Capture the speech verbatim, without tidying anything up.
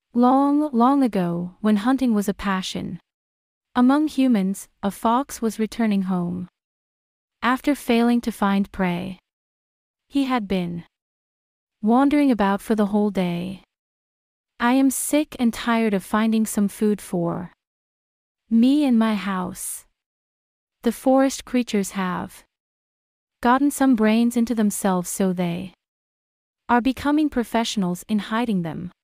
Long, long ago, when hunting was a passion among humans, a fox was returning home. After failing to find prey, he had been wandering about for the whole day. "I am sick and tired of finding some food for me in my house. The forest creatures have gotten some brains into themselves, so they are becoming professionals in hiding them.